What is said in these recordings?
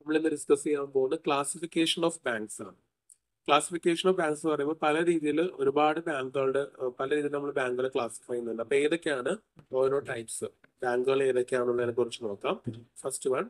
നമ്മൾ ഇന്ന് ഡിസ്കസ് ചെയ്യാൻ പോകുന്ന ക്ലാസിഫിക്കേഷൻ ഓഫ് ബാങ്ക്സ് ആണ്. ക്ലാസിഫിക്കേഷൻ ഓഫ് ബാങ്ക്സ് എന്ന് പറയുമ്പോൾ പല രീതിയിൽ ഒരുപാട് ബാങ്കുകളുടെ പല രീതിയിൽ നമ്മൾ ബാങ്കുകളെ ക്ലാസിഫൈ ചെയ്യുന്നുണ്ട്. അപ്പൊ ഏതൊക്കെയാണ് ഓരോ ടൈപ്സ് ബാങ്കുകൾ ഏതൊക്കെയാണെന്നതിനെ കുറിച്ച് നോക്കാം. First one,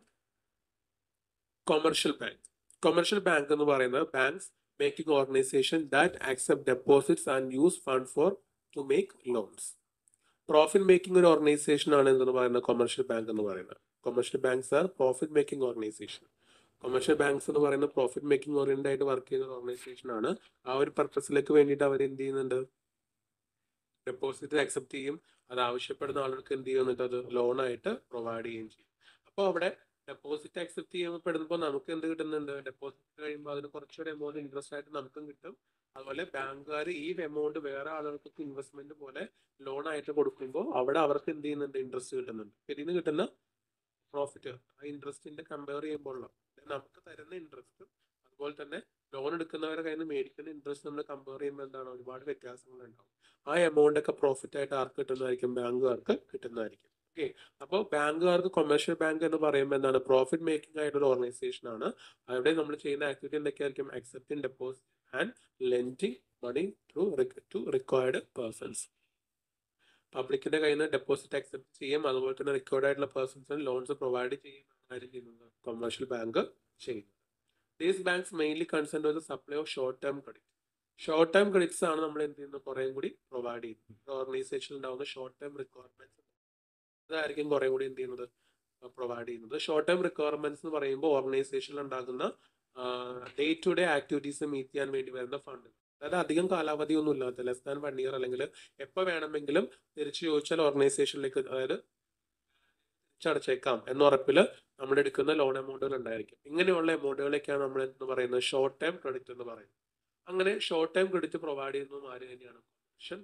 commercial bank. Commercial bank എന്ന് പറയുന്നത് banks making organisation that accept deposits and use fund for to make loans. Profit making ഒരു ഓർഗനൈസേഷൻ ആണ് എന്ന് പറയുന്നത് കൊമേഴ്ഷ്യൽ ബാങ്ക് എന്ന് പറയുന്നത്. Commercial banks are profit making organisation. Commercial banks എന്ന് പറയുന്ന പ്രോഫിറ്റ് മേക്കിംഗ് ഓറിയന്റഡ് ആയിട്ട് വർക്ക് ചെയ്യുന്ന ഒരു ഓർഗനൈസേഷൻ ആണ്. ആ ഒരു പർപ്പസിലേക്ക് വേണ്ടിയിട്ട് അവർ എന്ത് ചെയ്യുന്നുണ്ട്, ഡെപ്പോസിറ്റ് അക്സെപ്റ്റ് ചെയ്യും, അത് ആവശ്യപ്പെടുന്ന ആളുകൾക്ക് എന്ത് ചെയ്യും, എന്നിട്ട് അത് ലോണായിട്ട് പ്രൊവൈഡ് ചെയ്യുകയും ചെയ്യും. അപ്പോൾ അവിടെ ഡെപ്പോസിറ്റ് അക്സെപ്റ്റ് ചെയ്യപ്പെടുമ്പോൾ നമുക്ക് എന്ത് കിട്ടുന്നുണ്ട്, ഡെപ്പോസിറ്റ് കഴിയുമ്പോൾ അതിന് കുറച്ചൊരു എമൗണ്ട് ഇൻട്രസ്റ്റ് ആയിട്ട് നമുക്കും കിട്ടും. അതുപോലെ ബാങ്കുകാർ ഈ എമൗണ്ട് വേറെ ആളുകൾക്ക് ഇൻവെസ്റ്റ്മെന്റ് പോലെ ലോൺ ആയിട്ട് കൊടുക്കുമ്പോൾ അവിടെ അവർക്ക് എന്ത് ചെയ്യുന്നുണ്ട്, ഇൻട്രസ്റ്റ് കിട്ടുന്നുണ്ട്. ഇതിൽ നിന്ന് കിട്ടുന്ന പ്രോഫിറ്റ് ആ ഇൻട്രസ്റ്റിന്റെ കമ്പയർ ചെയ്യുമ്പോൾ നമുക്ക് തരുന്ന ഇൻട്രസ്റ്റും അതുപോലെ തന്നെ ലോൺ എടുക്കുന്നവരുടെ കയ്യിൽ നിന്ന് മേടിക്കുന്ന ഇൻട്രസ്റ്റ് നമ്മൾ കമ്പയർ ചെയ്യുമ്പോൾ എന്താണ്, ഒരുപാട് വ്യത്യാസങ്ങൾ ഉണ്ടാവും. ആ എമൗണ്ട് ഒക്കെ പ്രോഫിറ്റ് ആയിട്ട് ആർക്ക് കിട്ടുന്നതായിരിക്കും, ബാങ്കുകാർക്ക് കിട്ടുന്നതായിരിക്കും. ഓക്കെ, അപ്പോൾ ബാങ്കുകാർക്ക് കൊമേഴ്ഷ്യൽ ബാങ്ക് എന്ന് പറയുമ്പോൾ എന്താണ്, പ്രോഫിറ്റ് മേക്കിംഗ് ആയിട്ടൊരു ഓർഗനൈസേഷൻ ആണ്. അവിടെ നമ്മൾ ചെയ്യുന്ന ആക്ടിവിറ്റി എന്തൊക്കെയായിരിക്കും, accepting deposit and lending money to required persons. പബ്ലിക്കിന്റെ കയ്യിൽ നിന്ന് ഡെപ്പോസിറ്റ് അക്സെപ്റ്റ് ചെയ്യും, അതുപോലെ തന്നെ റിക്വയർഡ് ആയിട്ടുള്ള പേഴ്സൺസിന് ലോൺസ് പ്രൊവൈഡ് ചെയ്യുന്നത് കൊമേഴ്ഷ്യൽ ബാങ്ക് ചെയ്യുന്നത്. These banks mainly concern with supply of short term credit. Short term credits ആണ് നമ്മൾ എന്ത് ചെയ്യുന്നത്, കുറേ കൂടി പ്രൊവൈഡ് ചെയ്യുന്നത്. ഓർഗനൈസേഷനിൽ ഉണ്ടാവുന്ന ഷോർട്ട് ടേം റിക്വയർമെന്റ്സ് അതായിരിക്കും കുറേ കൂടി എന്ത് ചെയ്യുന്നത്, പ്രൊവൈഡ് ചെയ്യുന്നത്. ഷോർട്ട് ടേം റിക്വയർമെന്റ്സ് എന്ന് പറയുമ്പോൾ ഓർഗനൈസേഷനിൽ ഉണ്ടാകുന്ന day to day activities meet ചെയ്യാൻ വേണ്ടി വരുന്ന ഫണ്ട്. അതായത് അധികം കാലാവധി ഒന്നും ഇല്ലാത്ത ലെസ് ദാൻ 1 ഇയർ അല്ലെങ്കിൽ എപ്പോൾ വേണമെങ്കിലും തിരിച്ചു ചോദിച്ചാൽ ഓർഗനൈസേഷനിലേക്ക്, അതായത് തിരിച്ചടച്ചേക്കാം എന്ന ഉറപ്പിൽ നമ്മൾ എടുക്കുന്ന ലോൺ എമൗണ്ടുകൾ ഉണ്ടായിരിക്കും. ഇങ്ങനെയുള്ള എമൗണ്ടുകളൊക്കെയാണ് നമ്മൾ എന്ന് പറയുന്നത് ഷോർട്ട് ടൈം ക്രെഡിറ്റ് എന്ന് പറയുന്നത്. അങ്ങനെ ഷോർട്ട് ടൈം ക്രെഡിറ്റ് പ്രൊവൈഡ് ചെയ്യുന്നതും ആര് തന്നെയാണ്, commercial.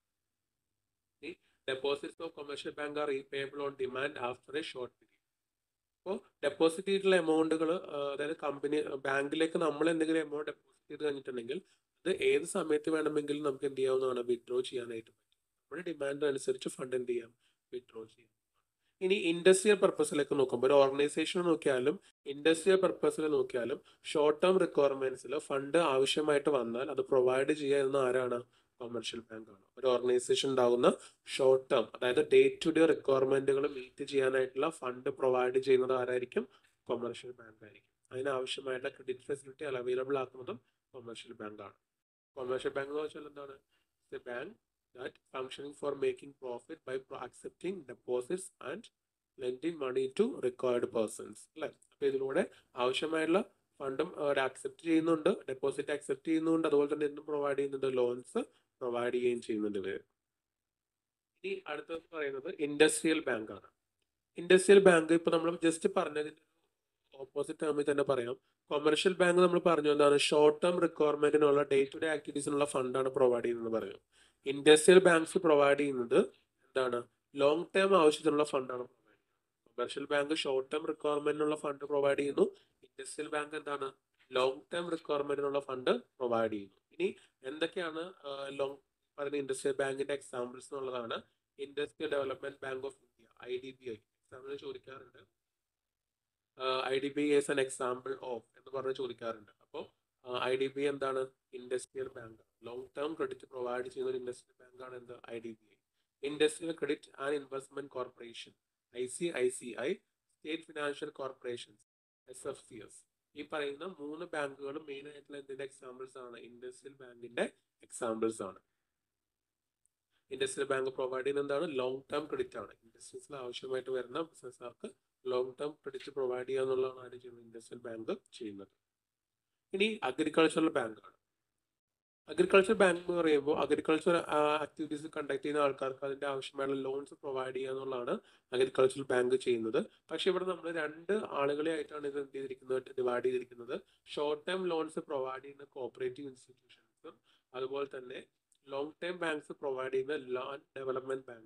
Deposits of commercial bank are repayable on demand after a short period. അപ്പോൾ ഡെപ്പോസിറ്റ് ചെയ്തിട്ടുള്ള എമൗണ്ടുകൾ, അതായത് കമ്പനി ബാങ്കിലേക്ക് നമ്മൾ എന്തെങ്കിലും എമൗണ്ട് ഡെപ്പോസിറ്റ് ചെയ്ത് കഴിഞ്ഞിട്ടുണ്ടെങ്കിൽ അത് ഏത് സമയത്ത് വേണമെങ്കിലും നമുക്ക് എന്ത് ചെയ്യാവുന്നതാണ്, വിത്ഡ്രോ ചെയ്യാനായിട്ട് പറ്റും. നമ്മുടെ ഡിമാൻഡ് അനുസരിച്ച് ഫണ്ട് എന്ത് ചെയ്യാം, വിത്ഡ്രോ ചെയ്യാം. ഇനി ഇൻഡസ്ട്രിയൽ പർപ്പസിലേക്ക് നോക്കുമ്പോൾ ഒരു ഓർഗനൈസേഷൻ നോക്കിയാലും ഇൻഡസ്ട്രിയൽ പർപ്പസിൽ നോക്കിയാലും ഷോർട്ട് ടേം റിക്വയർമെന്റ്സിൽ ഫണ്ട് ആവശ്യമായിട്ട് വന്നാൽ അത് പ്രൊവൈഡ് ചെയ്യുന്ന ആരാണ്, കൊമേഴ്ഷ്യൽ ബാങ്ക് ആണ്. ഒരു ഓർഗനൈസേഷൻ ഉണ്ടാകുന്ന ഷോർട്ട് ടേം, അതായത് ഡേ ടു ഡേ റിക്വയർമെന്റുകൾ മീറ്റ് ചെയ്യാനായിട്ടുള്ള ഫണ്ട് പ്രൊവൈഡ് ചെയ്യുന്നത് ആരായിരിക്കും, കൊമേഴ്ഷ്യൽ ബാങ്ക് ആയിരിക്കും. അതിനാവശ്യമായിട്ടുള്ള ക്രെഡിറ്റ് ഫെസിലിറ്റി അവൈലബിൾ ആക്കുന്നതും കൊമേഴ്ഷ്യൽ ബാങ്ക് ആണ്. കൊമേഴ്ഷ്യൽ ബാങ്ക് എന്ന് വെച്ചാൽ എന്താണ്, bank that functioning for making profit by accepting deposits and lending money to required persons. അല്ലെ, അപ്പൊ ഇതിലൂടെ ആവശ്യമായിട്ടുള്ള ഫണ്ടും അവർ അക്സെപ്റ്റ് ചെയ്യുന്നുണ്ട്, ഡെപ്പോസിറ്റ് അക്സെപ്റ്റ് ചെയ്യുന്നുണ്ട്, അതുപോലെ തന്നെ എന്തും പ്രൊവൈഡ് ചെയ്യുന്നുണ്ട്, ലോൺസ് പ്രൊവൈഡ് ചെയ്യുകയും ചെയ്യുന്നുണ്ട് ഇവര്. ഇനി അടുത്തത് പറയുന്നത് ഇൻഡസ്ട്രിയൽ ബാങ്ക് ആണ്. ഇൻഡസ്ട്രിയൽ ബാങ്ക് ഇപ്പൊ നമ്മൾ ജസ്റ്റ് പറഞ്ഞതിന്റെ ഓപ്പോസിറ്റ് ടേമിൽ തന്നെ പറയാം. കൊമേഴ്ഷ്യൽ ബാങ്ക് നമ്മൾ പറഞ്ഞു എന്താണ്, ഷോർട്ട് ടേം റിക്വയർമെന്റിനുള്ള ഡേ ടു ഡേ ആക്ടിവിറ്റീസിനുള്ള ഫണ്ടാണ് പ്രൊവൈഡ് ചെയ്യുന്നത് പറഞ്ഞു. ഇൻഡസ്ട്രിയൽ ബാങ്ക്സ് പ്രൊവൈഡ് ചെയ്യുന്നത് എന്താണ്, ലോങ് ടേം ആവശ്യത്തിനുള്ള ഫണ്ടാണ് പ്രൊവൈഡ് ചെയ്യുന്നത്. കൊമേഴ്ഷ്യൽ ബാങ്ക് ഷോർട്ട് ടേം റിക്വയർമെന്റിനുള്ള ഫണ്ട് പ്രൊവൈഡ് ചെയ്യുന്നു. ഇൻഡസ്ട്രിയൽ ബാങ്ക് എന്താണ്, ലോങ് ടേം റിക്വയർമെന്റിനുള്ള ഫണ്ട് പ്രൊവൈഡ് ചെയ്യുന്നു. ഇനി എന്തൊക്കെയാണ് ലോങ് പറയുന്ന ഇൻഡസ്ട്രിയൽ ബാങ്കിന്റെ എക്സാമ്പിൾസ് എന്നുള്ളതാണ്. Industrial development bank of India, IDBI example ചോദിക്കാറുണ്ട്. IDBI is an example of എന്ന് പറഞ്ഞ് ചോദിക്കാറുണ്ട്. അപ്പോൾ IDBI എന്താണ്, industrial bank, long term credit provide ചെയ്യുന്ന ഒരു ഇൻഡസ്ട്രിയൽ ബാങ്ക് ആണ് എന്ത്, IDBI. Industrial credit and investment corporation, ICICI, state financial corporations, SFCS. ഈ പറയുന്ന 3 ബാങ്കുകളും മെയിൻ ആയിട്ടുള്ള എന്തിന്റെ എക്സാമ്പിൾസ് ആണ്, ഇൻഡസ്ട്രിയൽ ബാങ്കിന്റെ എക്സാമ്പിൾസ് ആണ്. ഇൻഡസ്ട്രിയൽ ബാങ്ക് പ്രൊവൈഡ് ചെയ്യുന്ന എന്താണ്, ലോങ് ടേം ക്രെഡിറ്റ് ആണ്. ഇൻഡസ്ട്രീസിൽ ആവശ്യമായിട്ട് വരുന്ന ബിസിനസ്സുകാർക്ക് ലോങ് ടേം ക്രെഡിറ്റ് പ്രൊവൈഡ് ചെയ്യുക എന്നുള്ളതാണ് ആര് ചെയ്യുന്നത്, ഇൻഡസ്ട്രിയൽ ബാങ്ക് ചെയ്യുന്നത്. ഇനി അഗ്രികൾച്ചറൽ ബാങ്ക് ആണ്. അഗ്രികൾച്ചർ ബാങ്ക് എന്ന് പറയുമ്പോൾ അഗ്രികൾച്ചർ ആക്ടിവിറ്റീസ് കണ്ടക്ട് ചെയ്യുന്ന ആൾക്കാർക്ക് അതിന്റെ ആവശ്യമായുള്ള ലോൺസ് പ്രൊവൈഡ് ചെയ്യുക എന്നുള്ളതാണ് അഗ്രികൾച്ചർ ബാങ്ക് ചെയ്യുന്നത്. പക്ഷെ ഇവിടെ നമ്മൾ 2 ആളുകളെ ആയിട്ടാണ് ഇത് എന്ത് ചെയ്തിരിക്കുന്നത്, ഡിവൈഡ് ചെയ്തിരിക്കുന്നത്. ഷോർട്ട് ടേം ലോൺസ് പ്രൊവൈഡ് ചെയ്യുന്ന കോഓപ്പറേറ്റീവ് ഇൻസ്റ്റിറ്റ്യൂഷൻസും അതുപോലെ തന്നെ ലോങ് ടേം ബാങ്ക്സ് പ്രൊവൈഡ് ചെയ്യുന്ന land development bank.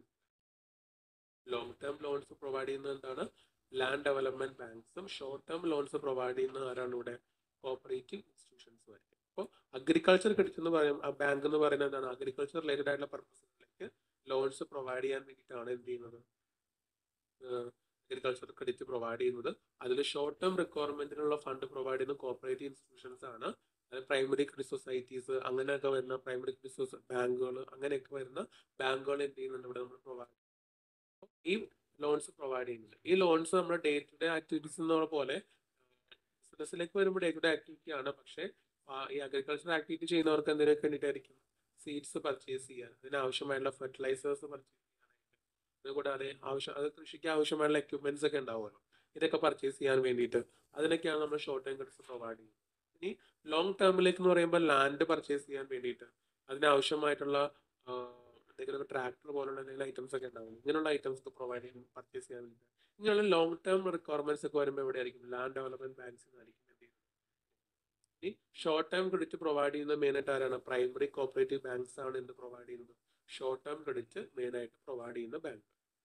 Long term loans provide ചെയ്യുന്നത് എന്താണ്, ലാൻഡ് ഡെവലപ്മെന്റ് ബാങ്ക്സും ഷോർട്ട് ടേം ലോൺസ് പ്രൊവൈഡ് ചെയ്യുന്ന ആരാണ് ഇവിടെ, കോഓപ്പറേറ്റീവ് ഇൻസ്റ്റിറ്റ്യൂഷൻസും ആയിരിക്കും. അപ്പോൾ അഗ്രികൾച്ചർ ക്രെഡിറ്റ് എന്ന് പറയും ബാങ്ക് എന്ന് പറയുന്നത് എന്താണ്, അഗ്രികൾച്ചർ റിലേറ്റഡ് ആയിട്ടുള്ള പർപ്പസുകളിലേക്ക് ലോൺസ് പ്രൊവൈഡ് ചെയ്യാൻ വേണ്ടിയിട്ടാണ് എന്ത് ചെയ്യുന്നത്, അഗ്രികൾച്ചർ ക്രെഡിറ്റ് പ്രൊവൈഡ് ചെയ്യുന്നത്. അതിൽ ഷോർട്ട് ടേം റിക്വയർമെന്റിനുള്ള ഫണ്ട് പ്രൊവൈഡ് ചെയ്യുന്ന കോപ്പറേറ്റീവ് ഇൻസ്റ്റിറ്റ്യൂഷൻസ് ആണ്. അത് പ്രൈമറി ക്രെഡിറ്റ് സൊസൈറ്റീസ് അങ്ങനെയൊക്കെ വരുന്ന പ്രൈമറി ക്രെഡിറ്റ് ബാങ്കുകൾ അങ്ങനെയൊക്കെ വരുന്ന ബാങ്കുകൾ എന്ത് ചെയ്യുന്നുണ്ട് ഇവിടെ നമ്മൾ പ്രൊവൈഡ് ഈ ലോൺസ് പ്രൊവൈഡ് ചെയ്യുന്നുണ്ട്. ഈ ലോൺസ് നമ്മുടെ ഡേ ടു ഡേ ആക്ടിവിറ്റീസ് എന്നുള്ള പോലെ ബിസിനസ്സിലേക്ക് വരുമ്പോൾ ഡേ ടു ഡേ ആക്ടിവിറ്റി ആണ്. പക്ഷേ ഈ അഗ്രികൾച്ചർ ആക്ടിവിറ്റി ചെയ്യുന്നവർക്ക് എന്തിനൊക്കെ വേണ്ടിയിട്ടായിരിക്കും? സീഡ്സ് പർച്ചേസ് ചെയ്യാൻ, അതിനാവശ്യമായിട്ടുള്ള ഫെർട്ടിലൈസേഴ്സ് പർച്ചേസ് ചെയ്യാനായിട്ട്, അതുകൂടാതെ അത് കൃഷിക്ക് ആവശ്യമായിട്ടുള്ള എക്യുപ്മെന്റ്സ് ഒക്കെ ഉണ്ടാവുമല്ലോ, ഇതൊക്കെ പർച്ചേസ് ചെയ്യാൻ വേണ്ടിയിട്ട് അതിനൊക്കെയാണ് നമ്മൾ ഷോർട്ട് ടൈം ക്രെഡിറ്റ്സ് പ്രൊവൈഡ് ചെയ്യുന്നത്. ഇനി ലോങ് ടേമിലേക്ക് എന്ന് പറയുമ്പോൾ ലാൻഡ് പർച്ചേസ് ചെയ്യാൻ വേണ്ടിയിട്ട് അതിനാവശ്യമായിട്ടുള്ള എന്തെങ്കിലും ട്രാക്ടർ പോലുള്ള എന്തെങ്കിലും ഐറ്റംസ് ഒക്കെ ഉണ്ടാവും. ഇങ്ങനെയുള്ള ഐറ്റംസ് ഒക്കെ പ്രൊവൈഡ് ചെയ്യാൻ പർച്ചേസ് ചെയ്യാൻ വേണ്ടി ഇങ്ങനെയുള്ള ലോങ് ടേം റിക്വയർമെന്റ്സ് ഒക്കെ വരുമ്പോൾ എവിടെയായിരിക്കും? ലാൻഡ് ഡെവലപ്മെന്റ് ബാങ്ക്സ് ആയിരിക്കും. ഈ ഷോർട്ട് ടേം ക്രെഡിറ്റ് പ്രൊവൈഡ് ചെയ്യുന്നത് മെയിൻ ആയിട്ട് ആരാണ്? പ്രൈമറി കോപ്പറേറ്റീവ് ബാങ്ക്സ് ആണ് എന്ത് പ്രൊവൈഡ് ചെയ്യുന്നത്? ഷോർട്ട് ടേം ക്രെഡിറ്റ് മെയിൻ ആയിട്ട് പ്രൊവൈഡ് ചെയ്യുന്ന ബാങ്ക്.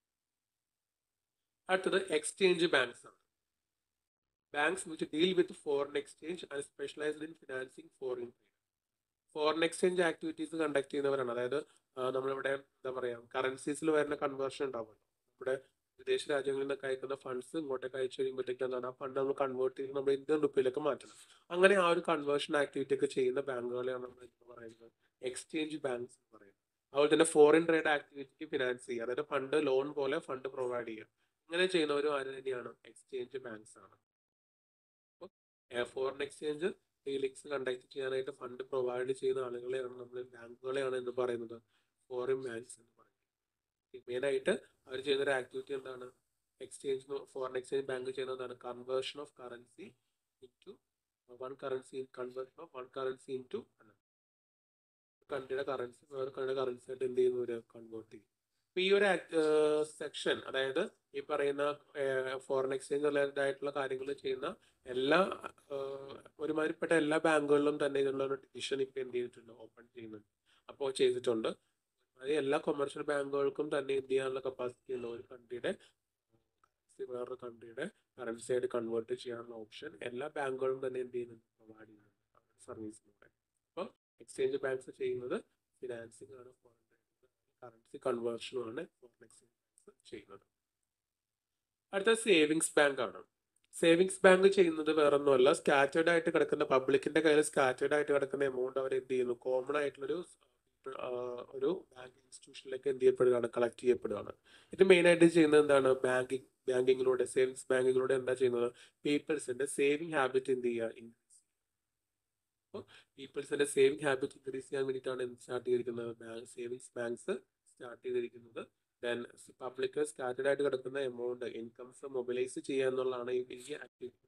അടുത്തത് എക്സ്ചേഞ്ച് ബാങ്ക്സ് ആണ്. Banks which deal with foreign exchange and specialised in financing foreign trade. Foreign exchange activities conduct ചെയ്യുന്നവരാണ്. അതായത് നമ്മളിവിടെ എന്താ പറയുക, കറൻസീസിൽ വരുന്ന കൺവേർഷൻ ഉണ്ടാവുമല്ലോ. നമ്മുടെ വിദേശ രാജ്യങ്ങളിൽ നിന്നൊക്കെ അയക്കുന്ന ഫണ്ട്സ് ഇങ്ങോട്ടേക്ക് അയച്ചു കഴിയുമ്പോഴത്തേക്ക് എന്താണ്, ആ ഫണ്ട് നമ്മൾ കൺവേർട്ട് ചെയ്ത് നമ്മൾ ഇന്ത്യൻ റുപ്പിയിലേക്ക് മാറ്റണം. അങ്ങനെ ആ ഒരു കൺവേർഷൻ ആക്ടിവിറ്റി ഒക്കെ ചെയ്യുന്ന ബാങ്കുകളെയാണ് നമ്മൾ എന്താ പറയുന്നത്? എക്സ്ചേഞ്ച് ബാങ്ക്സ് എന്ന് പറയുന്നത്. അതുപോലെ തന്നെ ഫോറിൻ ട്രേഡ് ആക്ടിവിറ്റിക്ക് ഫിനാൻസ് ചെയ്യുക, അതായത് ഫണ്ട് ലോൺ പോലെ ഫണ്ട് പ്രൊവൈഡ് ചെയ്യുക, ഇങ്ങനെ ചെയ്യുന്നവരും ആര് തന്നെയാണ്? എക്സ്ചേഞ്ച് ബാങ്ക്സ് ആണ്. ഫോറിൻ എക്സ്ചേഞ്ച് ഡീലിങ്സ് കണ്ടക്ട് ചെയ്യാനായിട്ട് ഫണ്ട് പ്രൊവൈഡ് ചെയ്യുന്ന ആളുകളെയാണ് നമ്മൾ ബാങ്കുകളെയാണ് എന്ന് പറയുന്നത് ഫോറിൻ ബാങ്ക്സ് എന്ന് പറയുന്നത്. മെയിനായിട്ട് അവർ ചെയ്യുന്ന ഒരു ആക്ടിവിറ്റി എന്താണ്? ഫോറിൻ എക്സ്ചേഞ്ച് ബാങ്ക് ചെയ്യുന്നതാണ് conversion of currency into conversion of one currency into കൺട്രിയുടെ കറൻസി വേറെ കൺട്രിയുടെ കറൻസി ആയിട്ട് എന്ത് ചെയ്യുന്നു? ഒരു കൺവേർട്ട് ചെയ്യും. ഇപ്പൊ ഈ ഒരു സെക്ഷൻ, അതായത് ഈ പറയുന്ന ഫോറിൻ എക്സ്ചേഞ്ച് റിലേറ്റഡ് ആയിട്ടുള്ള കാര്യങ്ങൾ ചെയ്യുന്ന എല്ലാ ഒരുമാതിരിപ്പെട്ട എല്ലാ ബാങ്കുകളിലും തന്നെ ഇതിനുള്ള ഒരു ഡിവിഷൻ ഇപ്പൊ എന്ത് ചെയ്തിട്ടുണ്ട്? ഓപ്പൺ ചെയ്യുന്നുണ്ട്. അപ്പോൾ ചെയ്തിട്ടുണ്ട്. അത് എല്ലാ കൊമേഴ്ഷ്യൽ ബാങ്കുകൾക്കും തന്നെ എന്ത് ചെയ്യാനുള്ള കപ്പാസിറ്റി ഉള്ള ഒരു കൺട്രിയുടെ വേറൊരു കൺട്രിയുടെ കറൻസി ആയിട്ട് കൺവേർട്ട് ചെയ്യാനുള്ള ഓപ്ഷൻ എല്ലാ ബാങ്കുകളും തന്നെ എന്ത് ചെയ്യുന്നുണ്ട്? പ്രൊവൈഡ് ചെയ്യുന്നുണ്ട് സർവീസിലൂടെ. അപ്പോൾ എക്സ്ചേഞ്ച് ബാങ്ക്സ് ചെയ്യുന്നത് ഫിനാൻസിങ് ആണ്, കറൻസി കൺവേർഷനുമാണ് ഫോറിൻ എക്സ്ചേഞ്ച് ബാങ്ക്സ് ചെയ്യുന്നത്. അടുത്ത സേവിങ്സ് ബാങ്ക് ആണ്. സേവിങ്സ് ബാങ്ക് ചെയ്യുന്നത് വേറൊന്നുമല്ല, സ്കാറ്റേർഡ് ആയിട്ട് കിടക്കുന്ന പബ്ലിക്കിന്റെ കയ്യിൽ സ്കാറ്റേർഡ് ആയിട്ട് കിടക്കുന്ന എമൗണ്ട് അവർ എന്ത് ചെയ്യുന്നു? കോമൺ ആയിട്ടുള്ളൊരു ഒരു ബാങ്ക് ഇൻസ്റ്റിറ്റ്യൂഷനിലേക്ക് എന്ത് ചെയ്യപ്പെടുകയാണ്? കളക്ട് ചെയ്യപ്പെടുകയാണ്. ഇത് മെയിൻ ആയിട്ട് ചെയ്യുന്നത് എന്താണ്? ബാങ്കിങ്ങിലൂടെ സേവിങ്സ് ബാങ്കിങ്ങിലൂടെ എന്താ ചെയ്യുന്നത്? പീപ്പിൾസിന്റെ സേവിങ് ഹാബിറ്റ് എന്ത് ചെയ്യുക? പീപ്പിൾസിന്റെ സേവിങ് ഹാബിറ്റ് ഇൻക്രീസ് ചെയ്യാൻ വേണ്ടിയിട്ടാണ് സ്റ്റാർട്ട് ചെയ്തിരിക്കുന്നത് സേവിങ്സ് ബാങ്ക്സ് സ്റ്റാർട്ട് ചെയ്തിരിക്കുന്നത്. ദെൻ പബ്ലിക് സ്കാറ്റേർഡ് ആയിട്ട് കിടക്കുന്ന എമൗണ്ട് ഇൻകംസ് മൊബിലൈസ് ചെയ്യുക എന്നുള്ളതാണ് ഈ ആക്ടിവിറ്റി.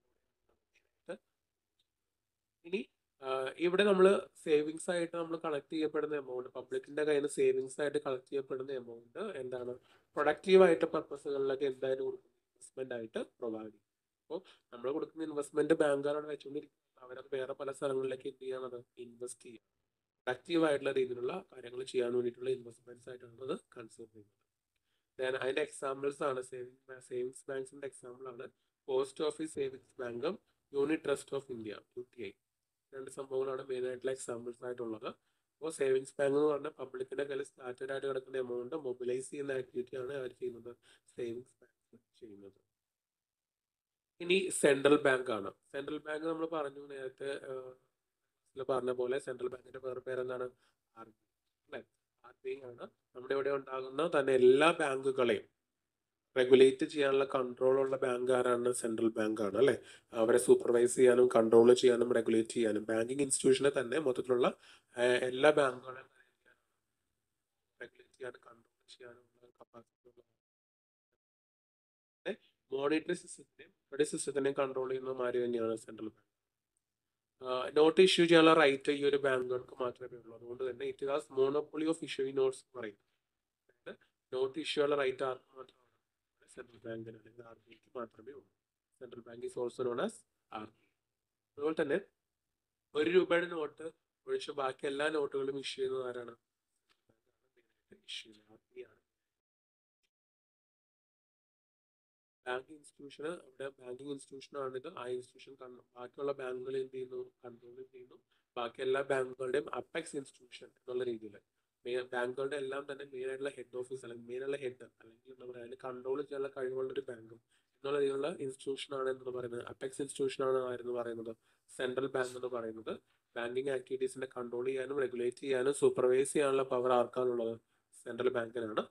ഇനി ഇവിടെ നമ്മൾ സേവിങ്സ് ആയിട്ട് നമ്മൾ കളക്ട് ചെയ്യപ്പെടുന്ന എമൗണ്ട്, പബ്ലിക്കിന്റെ കയ്യിൽ നിന്ന് സേവിങ്സ് ആയിട്ട് കളക്ട് ചെയ്യപ്പെടുന്ന എമൗണ്ട് എന്താണ്? പ്രൊഡക്റ്റീവ് ആയിട്ട് പർപ്പസുകളിലൊക്കെ എന്തായാലും ഇൻവെസ്റ്റ്മെന്റ് ആയിട്ട് പ്രൊവൈഡ് ചെയ്യും. അപ്പോൾ നമ്മൾ കൊടുക്കുന്ന ഇൻവെസ്റ്റ്മെന്റ് ബാങ്കുകാരോട് വെച്ചുകൊണ്ടിരിക്കുന്നത് അവരത് വേറെ പല സ്ഥലങ്ങളിലേക്ക് എന്ത് ചെയ്യാണത്? ഇൻവെസ്റ്റ് ചെയ്യുക. പ്രൊഡക്റ്റീവ് ആയിട്ടുള്ള രീതിയിലുള്ള കാര്യങ്ങൾ ചെയ്യാൻ വേണ്ടിയിട്ടുള്ള ഇൻവെസ്റ്റ്മെന്റ്സ് ആയിട്ടാണ് അത് കൺസിഡർ ചെയ്യുന്നത്. ദെൻ അതിന്റെ എക്സാമ്പിൾസ് ആണ് സേവിങ്സ് ബാങ്ക്സിന്റെ എക്സാമ്പിൾ ആണ് പോസ്റ്റ് ഓഫീസ് സേവിങ്സ് ബാങ്കും unit trust of India UTI. രണ്ട് സംഭവങ്ങളാണ് മെയിൻ ആയിട്ടുള്ള എക്സാമ്പിൾസ് ആയിട്ടുള്ളത്. അപ്പോൾ സേവിങ്സ് ബാങ്ക് എന്ന് പറഞ്ഞാൽ പബ്ലിക്കിന്റെ കയ്യിൽ സ്റ്റാറ്റഡ് ആയിട്ട് കിടക്കുന്ന എമൗണ്ട് മൊബിലൈസ് ചെയ്യുന്ന ആക്ടിവിറ്റിയാണ് അവർ ചെയ്യുന്നത്, സേവിങ്സ് ബാങ്ക് ചെയ്യുന്നത്. ഇനി സെൻട്രൽ ബാങ്ക് ആണ്. സെൻട്രൽ ബാങ്ക് നമ്മൾ പറഞ്ഞു നേരത്തെ പറഞ്ഞ പോലെ സെൻട്രൽ ബാങ്കിന്റെ വേറെ പേരെന്താണ്? RBI അല്ലെ? RBI ആണ് നമ്മുടെ ഇവിടെ ഉണ്ടാകുന്ന തന്നെ എല്ലാ ബാങ്കുകളെയും റെഗുലേറ്റ് ചെയ്യാനുള്ള കൺട്രോളുള്ള ബാങ്ക് ആരാണ്? സെൻട്രൽ ബാങ്ക് ആണ് അല്ലെ? അവരെ സൂപ്പർവൈസ് ചെയ്യാനും കൺട്രോൾ ചെയ്യാനും റെഗുലേറ്റ് ചെയ്യാനും ബാങ്കിങ് ഇൻസ്റ്റിറ്റ്യൂഷനെ തന്നെ മൊത്തത്തിലുള്ള എല്ലാ ബാങ്കുകളെയും റെഗുലേറ്റ് ചെയ്യാനും കൺട്രോൾ ചെയ്യാനുള്ള കപ്പാസിറ്റി ഉള്ള മോണിറ്ററി സിസ്റ്റത്തിനെയും കൺട്രോൾ ചെയ്യുന്ന ആര് തന്നെയാണ്? Central bank. നോട്ട് ഇഷ്യൂ ചെയ്യാനുള്ള റൈറ്റ് ഈ ഒരു ബാങ്കുകൾക്ക് മാത്രമേ ഉള്ളൂ. അതുകൊണ്ട് തന്നെ it has monopoly of issuing notes എന്ന് പറയുന്നത്. നോട്ട് ഇഷ്യൂ ഉള്ള റൈറ്റ് ആർക്ക് മാത്രമാണ്? സെൻട്രൽ ബാങ്കിന് അല്ലെങ്കിൽ RBIക്ക് മാത്രമേ ഉള്ളൂ. Central bank is also known as RBI. അതുപോലെ തന്നെ ₹1 നോട്ട് ഒഴിച്ച് ബാക്കി എല്ലാ നോട്ടുകളും ഇഷ്യൂ ചെയ്യുന്നത് ആരാണ്? RBI ആണ്. ബാങ്കിങ് ഇൻസ്റ്റിറ്റ്യൂഷന് അവിടെ ബാങ്കിങ് ഇൻസ്റ്റിറ്റ്യൂഷൻ ആണിത്. ആ ഇൻസ്റ്റിറ്റ്യൂഷൻ ബാക്കിയുള്ള ബാങ്കുകൾ എന്ത് ചെയ്യുന്നു? കൺട്രോൾ ചെയ്യുന്നു. ബാക്കി എല്ലാ ബാങ്കുകളുടെയും അപ്പെക്സ് ഇൻസ്റ്റിറ്റ്യൂഷൻ എന്നുള്ള രീതിയിൽ ബാങ്കുകളുടെ എല്ലാം തന്നെ മെയിൻ ആയിട്ടുള്ള ഹെഡ് ഓഫീസ് അല്ലെങ്കിൽ മെയിൻ ആയിട്ടുള്ള ഹെഡ് അല്ലെങ്കിൽ എന്താ പറയുക അതിന് കൺട്രോൾ ചെയ്യാനുള്ള കഴിവുള്ള ഒരു ബാങ്കും എന്നുള്ള രീതിയിലുള്ള ഇൻസ്റ്റിറ്റ്യൂഷൻ ആണ് എന്ന് പറയുന്നത്. അപ്പെക്സ് ഇൻസ്റ്റിറ്റ്യൂഷൻ ആണ് ആയിരുന്നു പറയുന്നത് സെൻട്രൽ ബാങ്ക് എന്ന് പറയുന്നത്. ബാങ്കിങ് ആക്ടിവിറ്റീസിനെ കൺട്രോൾ ചെയ്യാനും റെഗുലേറ്റ് ചെയ്യാനും സൂപ്പർവൈസ് ചെയ്യാനുള്ള പവർ ആർക്കാണുള്ളത്? സെൻട്രൽ ബാങ്കിനാണ്.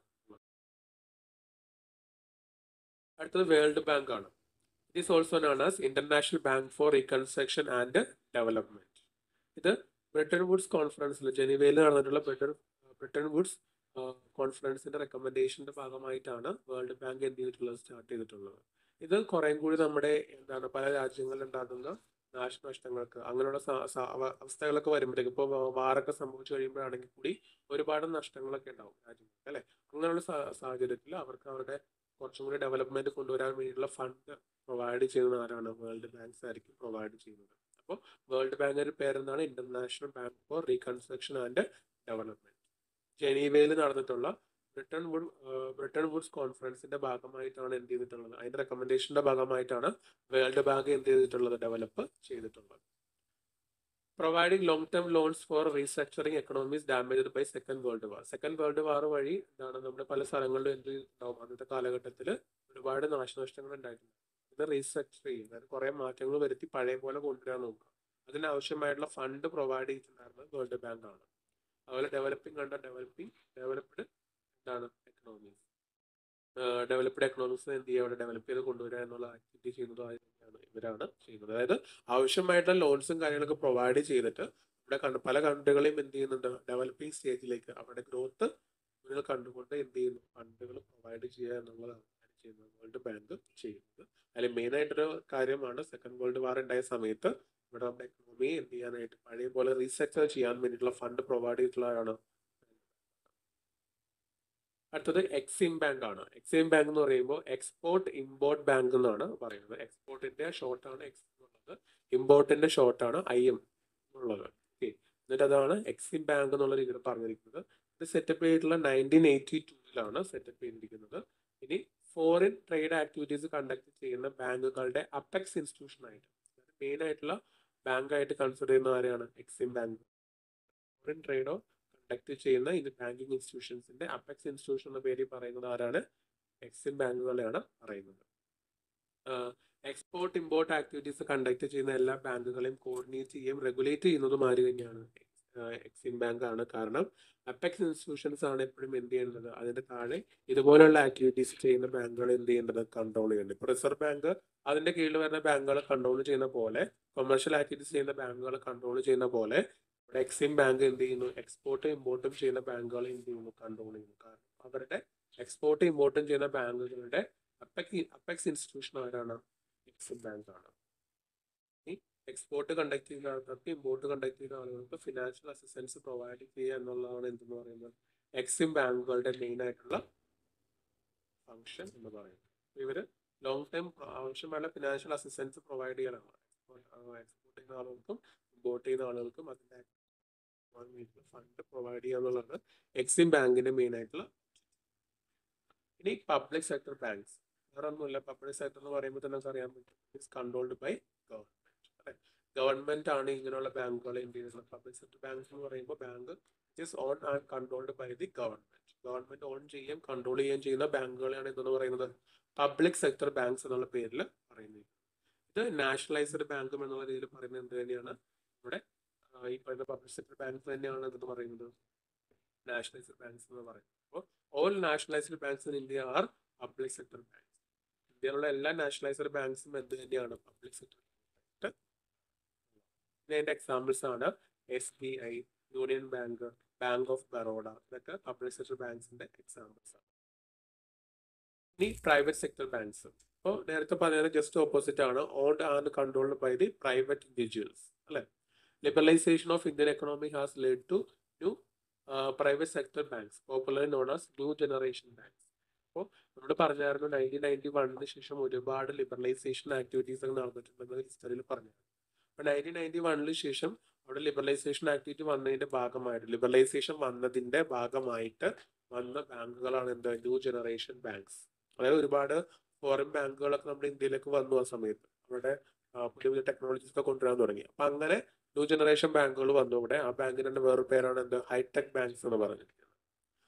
അടുത്തത് വേൾഡ് ബാങ്ക് ആണ്. It is also known as international bank for reconstruction and development. ഇത് ബ്രിട്ടൻ വുഡ്സ് കോൺഫറൻസിൽ ജനീവയിൽ നടന്നിട്ടുള്ള ബ്രിട്ടൻ വുഡ്സ് കോൺഫറൻസിന്റെ റെക്കമെൻഡേഷന്റെ ഭാഗമായിട്ടാണ് വേൾഡ് ബാങ്ക് എന്ത് ചെയ്തിട്ടുള്ളത് സ്റ്റാർട്ട് ചെയ്തിട്ടുള്ളത്. ഇത് കുറേം കൂടി നമ്മുടെ എന്താണ് പല രാജ്യങ്ങളിൽ ഉണ്ടാകുന്ന നാശനഷ്ടങ്ങൾക്ക് അങ്ങനെയുള്ള അവസ്ഥകളൊക്കെ വരുമ്പോഴത്തേക്ക് ഇപ്പോൾ വാറൊക്കെ സംഭവിച്ചു കഴിയുമ്പോഴാണെങ്കിൽ കൂടി ഒരുപാട് നഷ്ടങ്ങളൊക്കെ ഉണ്ടാവും രാജ്യങ്ങൾക്ക് അല്ലെ. അങ്ങനെയുള്ള സാഹചര്യത്തിൽ അവർക്ക് അവരുടെ കുറച്ചും കൂടി ഡെവലപ്മെന്റ് കൊണ്ടുവരാൻ വേണ്ടിയിട്ടുള്ള ഫണ്ട് പ്രൊവൈഡ് ചെയ്യുന്ന ആരാണ്? വേൾഡ് ബാങ്ക്സ് ആയിരിക്കും പ്രൊവൈഡ് ചെയ്യുന്നത്. അപ്പോൾ വേൾഡ് ബാങ്കിന്റെ പേരെന്താണ്? International bank for reconstruction and development. ജനീവയിൽ നടന്നിട്ടുള്ള ബ്രിട്ടൻ വുഡ്സ് കോൺഫറൻസിന്റെ ഭാഗമായിട്ടാണ് എന്ത് ചെയ്തിട്ടുള്ളത്? അതിന്റെ റെക്കമെൻഡേഷന്റെ ഭാഗമായിട്ടാണ് വേൾഡ് ബാങ്ക് എന്ത് ചെയ്തിട്ടുള്ളത്? ഡെവലപ്പ് ചെയ്തിട്ടുള്ളത്. Providing long term loans for restructuring economies damaged by second world war. Second world war വഴി എന്താണ് നമ്മുടെ പല സ്ഥലങ്ങളിലും എന്ത് ഉണ്ടാവും? അന്നത്തെ കാലഘട്ടത്തിൽ ഒരുപാട് നാശനഷ്ടങ്ങൾ ഉണ്ടായിട്ടുണ്ട്. ഇത് റീസ്ട്രക്ചർ ചെയ്യും, അതായത് കുറെ മാറ്റങ്ങൾ വരുത്തി പഴയ പോലെ കൊണ്ടുവരാൻ നോക്കുക. അതിനാവശ്യമായിട്ടുള്ള ഫണ്ട് പ്രൊവൈഡ് ചെയ്തിട്ടുണ്ടായിരുന്നത് വേൾഡ് ബാങ്ക് ആണ്. അതുപോലെ ഡെവലപ്ഡ് എന്താണ് എക്കണോമീസ് ഡെവലപ്ഡ് എക്കണോമിക്സ് എന്ത് ചെയ്യുക? അവിടെ ഡെവലപ്പ് ചെയ്ത് കൊണ്ടുവരിക എന്നുള്ള ആക്ടിവിറ്റി ചെയ്യുന്നത് ഇവരാണ് ചെയ്യുന്നത്. അതായത് ആവശ്യമായിട്ടുള്ള ലോൺസും കാര്യങ്ങളൊക്കെ പ്രൊവൈഡ് ചെയ്തിട്ട് ഇവിടെ പല കൺട്രികളെയും എന്ത് ചെയ്യുന്നുണ്ട്? ഡെവലപ്പിംഗ് സ്റ്റേജിലേക്ക് അവരുടെ ഗ്രോത്ത് മുന്നിൽ കണ്ടുകൊണ്ട് എന്ത് ചെയ്യുന്നു? ഫണ്ടുകൾ പ്രൊവൈഡ് ചെയ്യുക എന്നുള്ളതാണ് ചെയ്യുന്നത് വേൾഡ് ബാങ്ക് ചെയ്യുന്നത്. അതിൽ മെയിൻ ആയിട്ടൊരു കാര്യമാണ് സെക്കൻഡ് വേൾഡ് വാർ ഉണ്ടായ സമയത്ത് ഇവിടെ നമ്മുടെ എക്കണോമി എന്ത് ചെയ്യാനായിട്ട് പഴയ പോലെ റീസ്ട്രക്ചർ ചെയ്യാൻ വേണ്ടിയിട്ടുള്ള ഫണ്ട് പ്രൊവൈഡ് ചെയ്തിട്ടുള്ളതാണ്. അടുത്തത് എക്സിം ബാങ്ക് ആണ്. എക്സിം ബാങ്ക് എന്ന് പറയുമ്പോൾ എക്സ്പോർട്ട് ഇമ്പോർട്ട് ബാങ്ക് എന്നാണ് പറയുന്നത്. എക്സ്പോർട്ടിന്റെ ഷോർട്ടാണ് എക്സ് എന്നുള്ളത്, ഇമ്പോർട്ടിന്റെ ഷോർട്ടാണ് IM എന്നുള്ളത്. ഓക്കെ, എന്നിട്ട് അതാണ് എക്സിം ബാങ്ക് എന്നുള്ള രീതിയിൽ പറഞ്ഞിരിക്കുന്നത്. ഇത് സെറ്റപ്പ് ചെയ്തിട്ടുള്ള 1982 സെറ്റപ്പ് ചെയ്തിരിക്കുന്നത്. ഇനി ഫോറിൻ ട്രേഡ് ആക്ടിവിറ്റീസ് കണ്ടക്ട് ചെയ്യുന്ന ബാങ്കുകളുടെ അപ്പെക്സ് ഇൻസ്റ്റിറ്റ്യൂഷൻ ആയിട്ട് മെയിൻ ആയിട്ടുള്ള ബാങ്ക് ആയിട്ട് കൺസിഡർ ചെയ്യുന്ന ആരെയാണ്? EXIM bank. ഫോറിൻ ട്രേഡോ കണ്ടക്ട് ചെയ്യുന്ന ഇത് ബാങ്കിങ് ഇൻസ്റ്റിറ്റ്യൂഷൻസിന്റെ അപ്പെക്സ് ഇൻസ്റ്റിറ്റ്യൂഷൻ എന്ന പേരിൽ പറയുന്നത് ആരാണ്? എക്സിം ബാങ്കുകളെയാണ് പറയുന്നത്. എക്സ്പോർട്ട് ഇമ്പോർട്ട് ആക്ടിവിറ്റീസ് കണ്ടക്ട് ചെയ്യുന്ന എല്ലാ ബാങ്കുകളെയും കോർഡിനേറ്റ് ചെയ്യുകയും റെഗുലേറ്റ് ചെയ്യുന്നതും ആര് തന്നെയാണ്? എക്സിം ബാങ്ക് ആണ്. കാരണം അപ്പെക്സ് ഇൻസ്റ്റിറ്റ്യൂഷൻസ് ആണ് എപ്പോഴും എന്ത് ചെയ്യുന്നത്? അതിന്റെ താഴെ ഇതുപോലുള്ള ആക്ടിവിറ്റീസ് ചെയ്യുന്ന ബാങ്കുകൾ എന്ത് ചെയ്യേണ്ടത്? കൺട്രോൾ ചെയ്യേണ്ടത്. ഇപ്പോൾ റിസർവ് ബാങ്ക് അതിന്റെ കീഴിൽ വരുന്ന ബാങ്കുകളെ കൺട്രോൾ ചെയ്യുന്ന പോലെ, കൊമേഴ്ഷ്യൽ ആക്ടിവിറ്റീസ് ചെയ്യുന്ന ബാങ്കുകളെ കൺട്രോൾ ചെയ്യുന്ന പോലെ എക്സിം ബാങ്ക് എന്ത് ചെയ്യുന്നു? എക്സ്പോർട്ടും ഇമ്പോർട്ടും ചെയ്യുന്ന ബാങ്കുകളെ എന്ത് ചെയ്യുന്നു? കൺട്രോൾ ചെയ്യുന്നു. കാരണം അവരുടെ എക്സ്പോർട്ടും ഇമ്പോർട്ടും ചെയ്യുന്ന ബാങ്കുകളുടെ അപ്പെക്സ് ഇൻസ്റ്റിറ്റ്യൂഷൻ ആരാണ്? എക്സിം ബാങ്ക് ആണ്. ഈ എക്സ്പോർട്ട് കണ്ടക്ട് ചെയ്യുന്ന ആൾക്കാർക്ക് ഇമ്പോർട്ട് കണ്ടക്ട് ചെയ്യുന്ന ആളുകൾക്ക് ഫിനാൻഷ്യൽ അസിസ്റ്റൻസ് പ്രൊവൈഡ് ചെയ്യുക എന്നുള്ളതാണ് എന്തെന്ന് പറയുന്നത്? എക്സിം ബാങ്കുകളുടെ മെയിൻ ആയിട്ടുള്ള ഫംഗ്ഷൻ എന്ന് പറയുന്നത്. ഇവര് ലോങ് ടൈം ആവശ്യമായ ഫിനാൻഷ്യൽ അസിസ്റ്റൻസ് പ്രൊവൈഡ് ചെയ്യാനാണ്. എക്സ്പോർട്ട് ചെയ്യുന്ന ആളുകൾക്കും ഇമ്പോർട്ട് ചെയ്യുന്ന ആളുകൾക്കും അതിന്റെ ഫണ്ട് പ്രൊവൈഡ് ചെയ്യുക എന്നുള്ളത് എക്സിം ബാങ്കിന്റെ മെയിൻ ആയിട്ടുള്ള. ഇനി പബ്ലിക് സെക്ടർ ബാങ്ക്സ് വേറെ ഒന്നുമില്ല. പബ്ലിക് സെക്ടർ എന്ന് പറയുമ്പോൾ തന്നെ അറിയാൻ പറ്റും it's controlled by government. Government ആണ് ഇങ്ങനെയുള്ള ബാങ്കുകളെ എന്ത് ചെയ്യുന്നത്? പബ്ലിക് സെക്ടർ ബാങ്ക്സ് എന്ന് പറയുമ്പോൾ bank is own and controlled by the government. Government ഓൺ ചെയ്യുകയും കൺട്രോൾ ചെയ്യുകയും ചെയ്യുന്ന ബാങ്കുകളെയാണ് എന്തെന്ന് പറയുന്നത്? പബ്ലിക് സെക്ടർ ബാങ്ക്സ് എന്നുള്ള പേരിൽ പറയുന്നത്. ഇത് നാഷണലൈസ്ഡ് ബാങ്കും എന്നുള്ള രീതിയിൽ പറയുന്നത് എന്ത് തന്നെയാണ്? ഇവിടെ ഈ പറയുന്ന പബ്ലിക് സെക്ടർ ബാങ്ക്സ് തന്നെയാണ് എന്തെന്ന് പറയുന്നത്? നാഷണലൈസ്ഡ് ബാങ്ക്സ് എന്ന് പറയുന്നത്. അപ്പോൾ all nationalised banks in India are public sector banks. ഇന്ത്യയിലുള്ള എല്ലാ നാഷണലൈസ്ഡ് ബാങ്ക്സും എന്ത് തന്നെയാണ്? Public sector. ഇതിന്റെ എക്സാമ്പിൾസ് ആണ് SBI, union bank, bank of Baroda. ഇതൊക്കെ പബ്ലിക് സെക്ടർ ബാങ്ക്സിന്റെ എക്സാമ്പിൾസ് ആണ്. ഇനി പ്രൈവറ്റ് സെക്ടർ ബാങ്ക്സ്. അപ്പോൾ നേരത്തെ പറഞ്ഞത് ജസ്റ്റ് ഓപ്പോസിറ്റ് ആണ്. Owned and controlled by the private individuals അല്ലെ. Liberalisation of Indian economy has led to new private sector banks popularly known as new generation banks. അപ്പോൾ നമ്മൾ പറഞ്ഞായിരുന്നു 1991 ശേഷം ഒരുപാട് ലിബറലൈസേഷൻ ആക്ടിവിറ്റീസ് ഒക്കെ നടന്നിട്ടുണ്ടെന്ന് ഹിസ്റ്ററിയിൽ പറഞ്ഞു. അപ്പോൾ 1991 ശേഷം അവിടെ ലിബറലൈസേഷൻ ആക്ടിവിറ്റി വന്നതിന്റെ ഭാഗമായിട്ട് വന്ന ബാങ്കുകളാണ് എന്ത്? New generation banks. അതായത് ഒരുപാട് ഫോറിൻ ബാങ്കുകളൊക്കെ നമ്മുടെ ഇന്ത്യയിലേക്ക് വന്നു ആ സമയത്ത്. അവിടെ പുതിയ പുതിയ ടെക്നോളജീസ് ഒക്കെ കൊണ്ടുവരാൻ തുടങ്ങി. അപ്പൊ അങ്ങനെ ന്യൂ ജനറേഷൻ ബാങ്കുകൾ വന്നു. ഇവിടെ ആ ബാങ്കിന് തന്നെ വേറൊരു പേരാണ് എന്ത്? ഹൈടെക് ബാങ്ക്സ് എന്ന് പറഞ്ഞിരിക്കുന്നത്.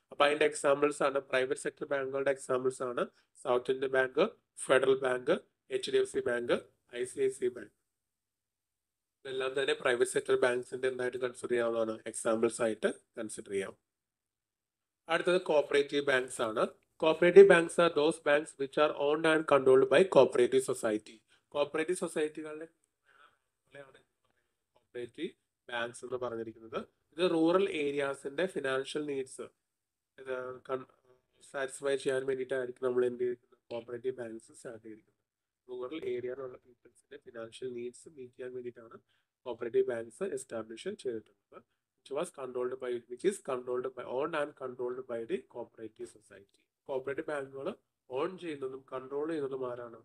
അപ്പോൾ അതിന്റെ എക്സാമ്പിൾസ് ആണ് പ്രൈവറ്റ് സെക്ടർ ബാങ്കുകളുടെ എക്സാമ്പിൾസ് ആണ് South Indian bank, federal bank, HDFC bank, ICICI bank. ഇതെല്ലാം തന്നെ പ്രൈവറ്റ് സെക്ടർ ബാങ്ക്സിന്റെ എന്തായിട്ട് കൺസിഡർ ചെയ്യാവുന്നതാണ്, എക്സാമ്പിൾസ് ആയിട്ട് കൺസിഡർ ചെയ്യാം. അടുത്തത് കോപ്പറേറ്റീവ് ബാങ്ക്സ് ആണ്. Cooperative banks are those banks which are owned and controlled by cooperative society. Cooperative സൊസൈറ്റികളുടെ കോപ്പറേറ്റീവ് ബാങ്ക്സ് എന്ന് പറഞ്ഞിരിക്കുന്നത്. ഇത് റൂറൽ ഏരിയാസിന്റെ ഫിനാൻഷ്യൽ നീഡ്സ് ഇത് സാറ്റിസ്ഫൈ ചെയ്യാൻ വേണ്ടിയിട്ടായിരിക്കും നമ്മൾ എന്ത് ചെയ്തിരിക്കുന്നത്, കോപ്പറേറ്റീവ് ബാങ്ക്സ് സ്റ്റാർട്ട് ചെയ്തിരിക്കുന്നത്. റൂറൽ ഏരിയയിലുള്ള പീപ്പിൾസിന്റെ ഫിനാൻഷ്യൽ നീഡ്സ് മീറ്റ് ചെയ്യാൻ വേണ്ടിയിട്ടാണ് കോപ്പറേറ്റീവ് ബാങ്ക്സ് എസ്റ്റാബ്ലിഷ് ചെയ്തിട്ടുള്ളത്. which is controlled by owned and controlled by the cooperative society. Cooperative ബാങ്കുകൾ ഓൺ ചെയ്യുന്നതും കൺട്രോൾ ചെയ്യുന്നതും ആരാണ്?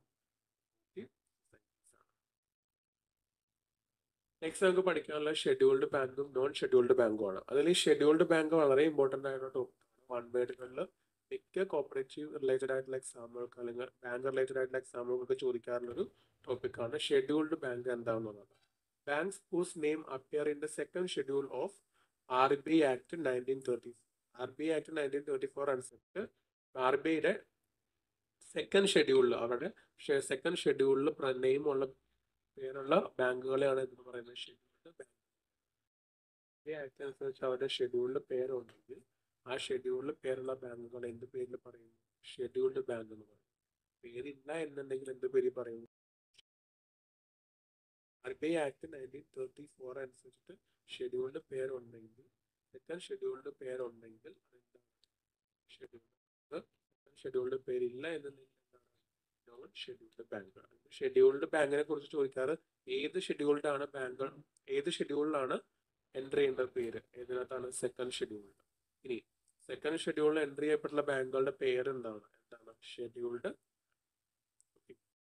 നെക്സ്റ്റ് നമുക്ക് പഠിക്കാനുള്ള ഷെഡ്യൂൾഡ് ബാങ്കും നോൺ ഷെഡ്യൂൾഡ് ബാങ്കുമാണ്. അതിൽ ഈ ഷെഡ്യൂൾഡ് ബാങ്ക് വളരെ ഇമ്പോർട്ടൻ്റ് ആയിട്ടുള്ള ടോപ്പിക്കാണ്. 1 വേർഡുകളിൽ മിക്ക കോപ്പറേറ്റീവ് റിലേറ്റഡ് ആയിട്ടുള്ള എക്സാമുകൾക്ക് അല്ലെങ്കിൽ ബാങ്ക് റിലേറ്റഡ് ആയിട്ടുള്ള എക്സാമുകൾക്ക് ചോദിക്കാറുള്ളൊരു ടോപ്പിക്കാണ് ഷെഡ്യൂൾഡ് ബാങ്ക് എന്താണെന്നുള്ളത്. Banks whose name appear in the second schedule of RBI act 1930. RBI act 1934 അനുസരിച്ച് RBIയുടെ സെക്കൻഡ് ഷെഡ്യൂളിൽ അവരുടെ സെക്കൻഡ് ഷെഡ്യൂളിൽ നെയിമുള്ള പേരുള്ള ബാങ്കുകളെയാണ് എന്ന് പറയുന്നത് ഷെഡ്യൂൾഡ് ബാങ്ക്. ആക്ട് അനുസരിച്ച് അവരുടെ ഷെഡ്യൂളിൽ പേരുണ്ടെങ്കിൽ ആ ഷെഡ്യൂളിൽ പേരുള്ള ബാങ്കുകൾ എന്ത് പേരിൽ പറയുന്നു? ഷെഡ്യൂൾഡ് ബാങ്ക് എന്ന് പറയും. പേരില്ല എന്നുണ്ടെങ്കിൽ എന്ത് പേര് പറയുന്നു? RBI ആക്ട് 1934 അനുസരിച്ചിട്ട് ഷെഡ്യൂൾഡ് പേരുണ്ടെങ്കിൽ, സെക്കൻഡ് ഷെഡ്യൂൾഡ് പേരുണ്ടെങ്കിൽ അതെന്താണ്? ഷെഡ്യൂൾഡ്. ഷെഡ്യൂൾഡ് പേരില്ല എന്നുണ്ടെങ്കിൽ എന്താണ്? Non scheduled bank. ഷെഡ്യൂൾഡ് ബാങ്കിനെ കുറിച്ച് ചോദിക്കാറ് ഏത് ഷെഡ്യൂൾഡാണ് ബാങ്ക്, ഏത് ഷെഡ്യൂളിലാണ് എൻട്രി ചെയ്യേണ്ട പേര്, ഏതിനകത്താണ്? Second scheduled. ഇനി സെക്കൻഡ് ഷെഡ്യൂളിൽ എൻട്രി ചെയ്യപ്പെട്ടുള്ള ബാങ്കുകളുടെ പേര് എന്താണ്? ഷെഡ്യൂൾഡ്